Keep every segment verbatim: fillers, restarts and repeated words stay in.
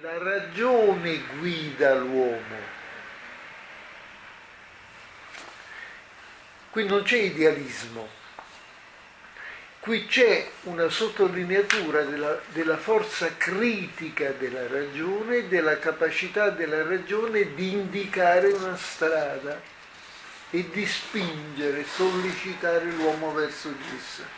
La ragione guida l'uomo. Qui non c'è idealismo, qui c'è una sottolineatura della, della forza critica della ragione e della capacità della ragione di indicare una strada e di spingere, sollecitare l'uomo verso di essa.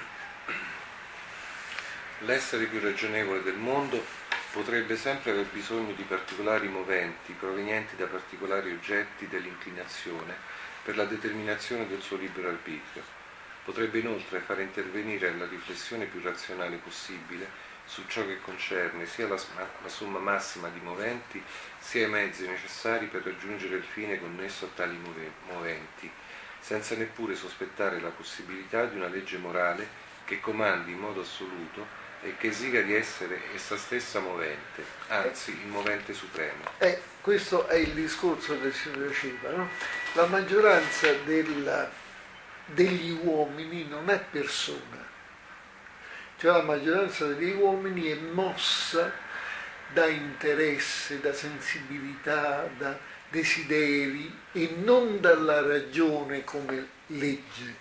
L'essere più ragionevole del mondo potrebbe sempre aver bisogno di particolari moventi provenienti da particolari oggetti dell'inclinazione per la determinazione del suo libero arbitrio. Potrebbe inoltre far intervenire la riflessione più razionale possibile su ciò che concerne sia la, la somma massima di moventi, sia i mezzi necessari per raggiungere il fine connesso a tali moventi, senza neppure sospettare la possibilità di una legge morale che comandi in modo assoluto e che esiga di essere essa stessa movente, anzi il movente supremo. Eh, questo è il discorso che si faceva, no? La maggioranza della, degli uomini non è persona, cioè la maggioranza degli uomini è mossa da interesse, da sensibilità, da desideri e non dalla ragione come legge.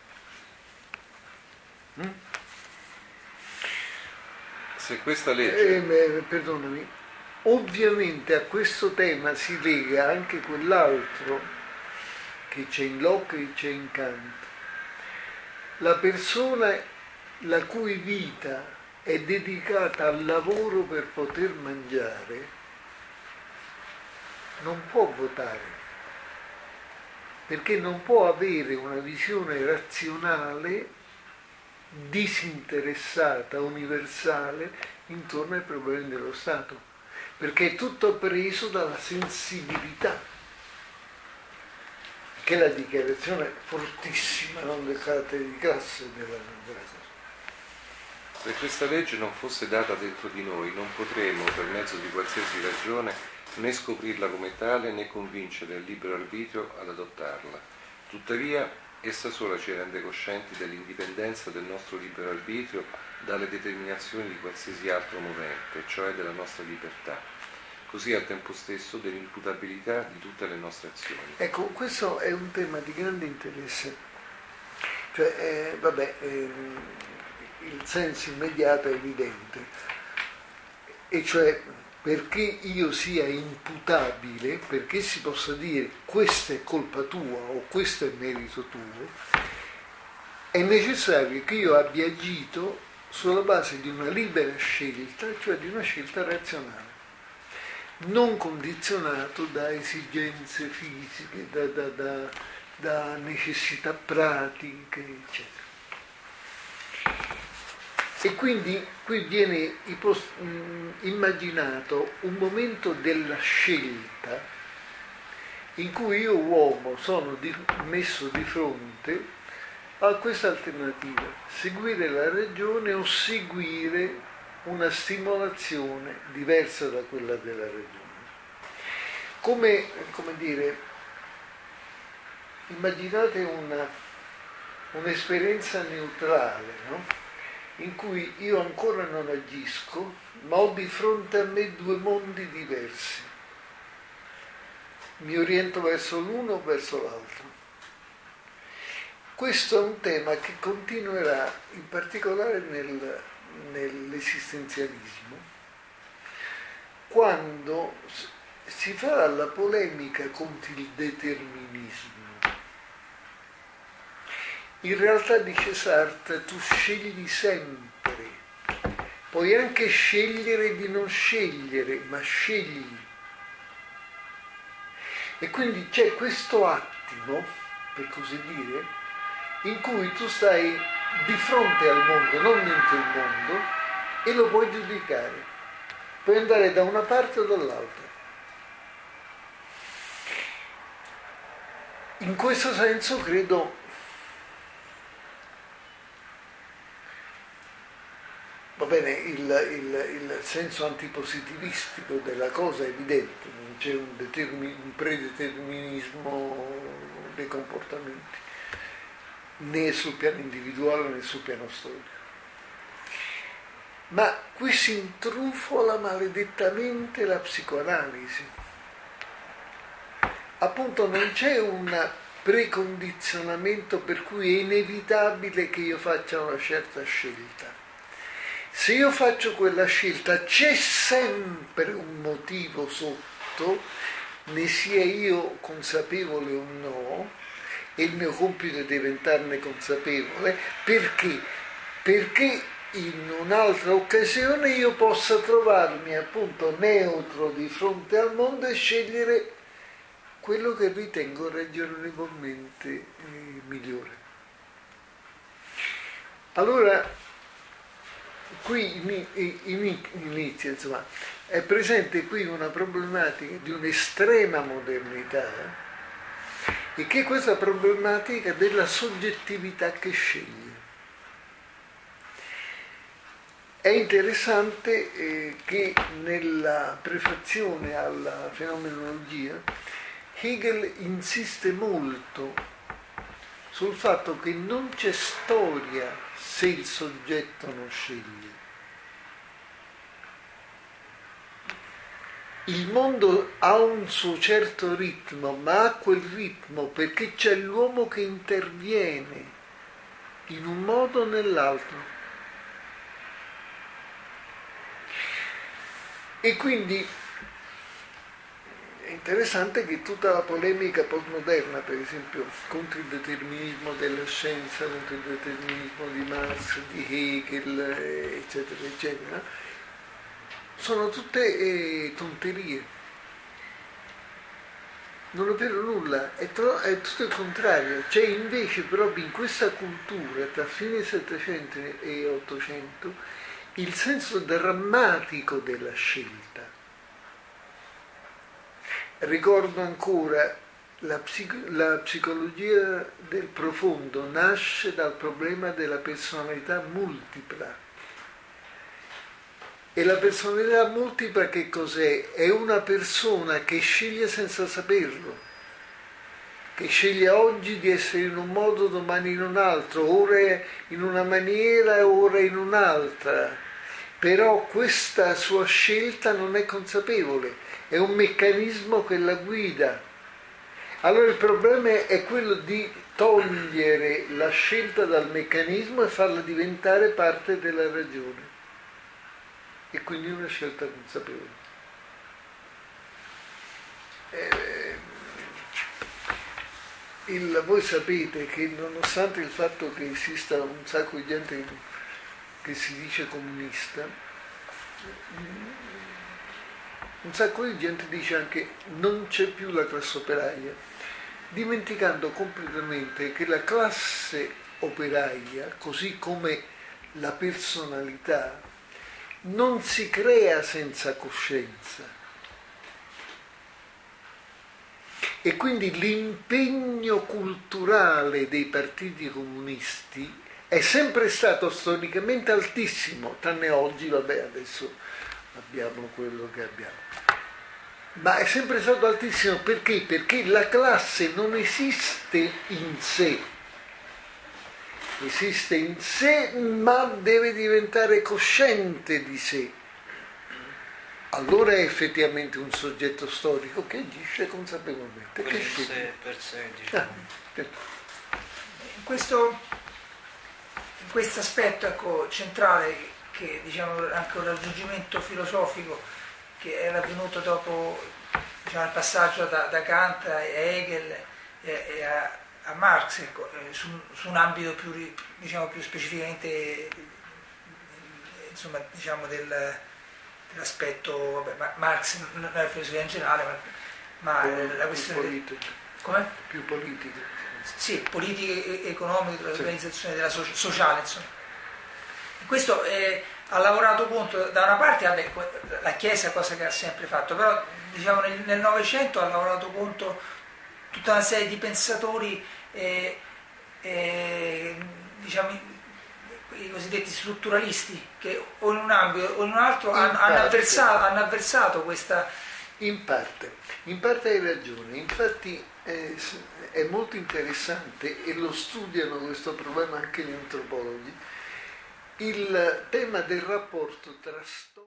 Mm? Se questa legge... Eh, perdonami, ovviamente a questo tema si lega anche quell'altro che c'è in Locke e c'è in Kant. La persona la cui vita è dedicata al lavoro per poter mangiare non può votare, perché non può avere una visione razionale disinteressata, universale, intorno ai problemi dello Stato, perché è tutto preso dalla sensibilità, che è la dichiarazione fortissima, non del carattere di classe della, della cosa. Se questa legge non fosse data dentro di noi, non potremo, per mezzo di qualsiasi ragione, né scoprirla come tale, né convincere il libero arbitrio ad adottarla. Tuttavia, essa sola ci rende coscienti dell'indipendenza del nostro libero arbitrio dalle determinazioni di qualsiasi altro movente, cioè della nostra libertà, così al tempo stesso dell'imputabilità di tutte le nostre azioni. Ecco, questo è un tema di grande interesse. Cioè, eh, vabbè, eh, il senso immediato è evidente, e cioè perché io sia imputabile, perché si possa dire questa è colpa tua o questo è merito tuo, è necessario che io abbia agito sulla base di una libera scelta, cioè di una scelta razionale, non condizionato da esigenze fisiche, da, da, da, da necessità pratiche, eccetera. E quindi qui viene immaginato un momento della scelta in cui io uomo sono di, messo di fronte a questa alternativa: seguire la ragione o seguire una stimolazione diversa da quella della ragione. Come, come dire, immaginate una, un'esperienza neutrale, no? In cui io ancora non agisco, ma ho di fronte a me due mondi diversi. Mi oriento verso l'uno o verso l'altro. Questo è un tema che continuerà in particolare nel, nell'esistenzialismo, quando si farà la polemica contro il determinismo. In realtà, dice Sartre, tu scegli sempre, puoi anche scegliere di non scegliere, ma scegli. E quindi c'è questo attimo, per così dire, in cui tu stai di fronte al mondo, non dentro il mondo, e lo puoi giudicare. Puoi andare da una parte o dall'altra. In questo senso credo va bene, il, il, il senso antipositivistico della cosa è evidente, non c'è un, determin, un predeterminismo dei comportamenti, né sul piano individuale né sul piano storico. Ma qui si intrufola maledettamente la psicoanalisi. Appunto non c'è un precondizionamento per cui è inevitabile che io faccia una certa scelta. Se io faccio quella scelta c'è sempre un motivo sotto, ne sia io consapevole o no, e il mio compito è diventarne consapevole, perché? Perché in un'altra occasione io possa trovarmi appunto neutro di fronte al mondo e scegliere quello che ritengo ragionevolmente eh, migliore. Allora, qui inizia, insomma, è presente qui una problematica di un'estrema modernità, e che è questa problematica della soggettività che sceglie. È interessante eh, che nella prefazione alla fenomenologia Hegel insiste molto sul fatto che non c'è storia se il soggetto non sceglie. Il mondo ha un suo certo ritmo, ma ha quel ritmo perché c'è l'uomo che interviene in un modo o nell'altro. E quindi è interessante che tutta la polemica postmoderna, per esempio, contro il determinismo della scienza, contro il determinismo di Marx, di Hegel, eccetera, eccetera, sono tutte eh, tonterie. Non è vero nulla, è, tro- è tutto il contrario. C'è invece proprio in questa cultura, tra fine Settecento e Ottocento, il senso drammatico della scelta. Ricordo ancora, la, psico- la psicologia del profondo nasce dal problema della personalità multipla. E la personalità multipla che cos'è? È una persona che sceglie senza saperlo, che sceglie oggi di essere in un modo, domani in un altro, ora in una maniera, ora in un'altra. Però questa sua scelta non è consapevole, è un meccanismo che la guida. Allora il problema è quello di togliere la scelta dal meccanismo e farla diventare parte della ragione. E quindi una scelta consapevole. Eh, il, voi sapete che nonostante il fatto che esista un sacco di gente che si dice comunista, un sacco di gente dice anche non c'è più la classe operaia, dimenticando completamente che la classe operaia, così come la personalità, non si crea senza coscienza. E quindi l'impegno culturale dei partiti comunisti è sempre stato storicamente altissimo, tranne oggi, vabbè, adesso abbiamo quello che abbiamo. Ma è sempre stato altissimo perché? Perché la classe non esiste in sé, esiste in sé, ma deve diventare cosciente di sé. Allora è effettivamente un soggetto storico che agisce consapevolmente. Per che sé, per sé, diciamo. Ah, in questo in questo aspetto, ecco, centrale, che diciamo anche un raggiungimento filosofico che era avvenuto dopo, diciamo, il passaggio da, da Kant a Hegel e, e a, a Marx, ecco, su, su un ambito più, diciamo, più specificamente, insomma, diciamo del, dell'aspetto, vabbè, Marx non è la filosofia in generale, ma, ma più, la questione più politica. Come? Più politica. Sì, politiche e economiche, dell'organizzazione della so- sociale, insomma. Questo eh, ha lavorato appunto da una parte, vabbè, la Chiesa, cosa che ha sempre fatto, però diciamo nel Novecento ha lavorato contro tutta una serie di pensatori, eh, eh, diciamo, i cosiddetti strutturalisti, che o in un ambito o in un altro hanno, hanno, avversato, hanno avversato questa... In parte, in parte hai ragione, infatti eh, è molto interessante, e lo studiano questo problema anche gli antropologi, il tema del rapporto tra storia